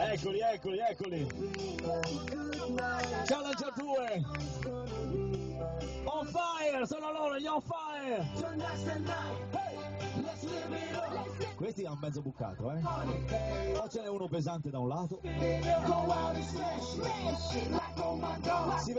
Eccoli, eccoli, eccoli. Challenger 2. On fire, sono loro, gli on fire. Questi hanno mezzo bucato, eh. Poi ce n'è uno pesante da un lato. Si